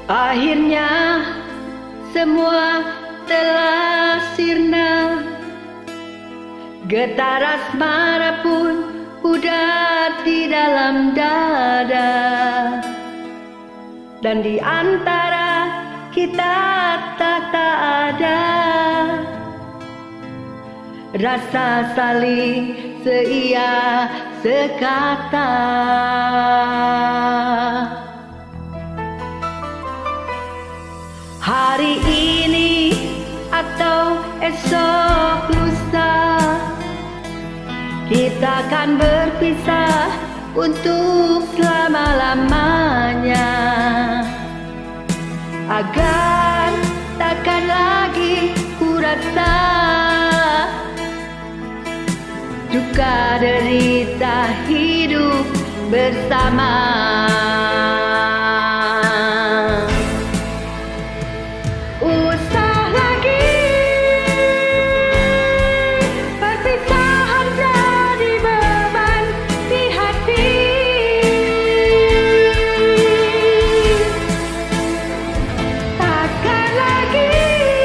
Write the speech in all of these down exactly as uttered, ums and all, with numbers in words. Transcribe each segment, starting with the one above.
Akhirnya semua telah sirna, getar asmara pun udah di dalam dada. Dan di antara kita tak tak ada rasa saling seia sekata. Hari ini atau esok lusa kita akan berpisah untuk selama-lamanya, agar takkan lagi ku rasa duka derita hidup bersama. Usah lagi perpisahan jadi beban di hati. Takkan lagi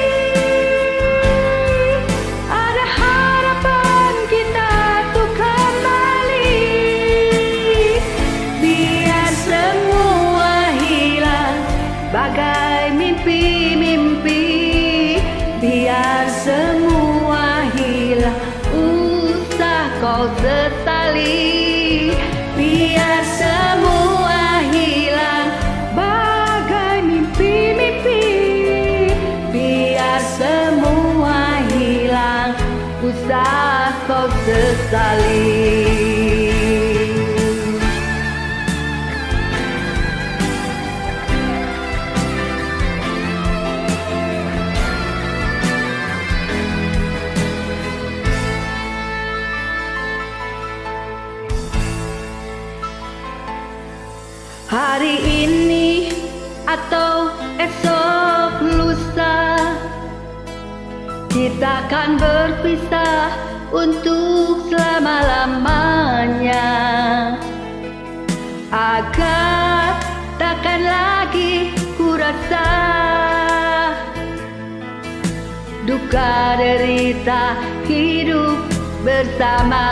ada harapan kita tuh kembali. Biar semua hilang bagai mimpi-mimpi. Biar semua hilang, usah kau sesali. Biar semua hilang bagai mimpi-mimpi. Biar semua hilang, usah kau sesali. Hari ini atau esok lusa kita akan berpisah untuk selama-lamanya, agar takkan lagi ku rasa duka derita hidup bersama.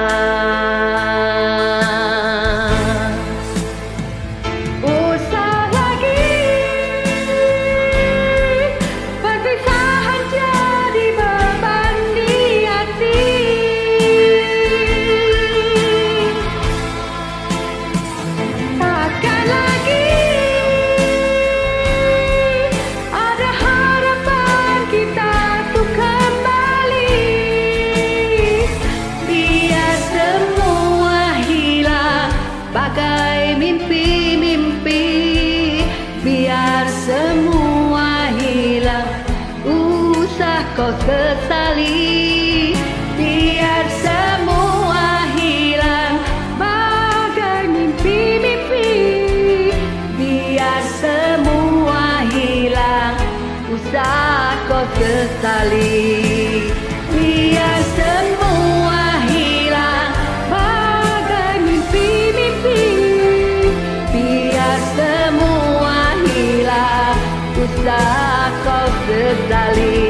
Bagai mimpi-mimpi, biar semua hilang, usah kau sesali. Biar semua hilang bagai mimpi-mimpi. Biar semua hilang, usah kau sesali. Biar semua hilang bagai mimpi-mimpi. Biar semua hilang, usah kau sesali.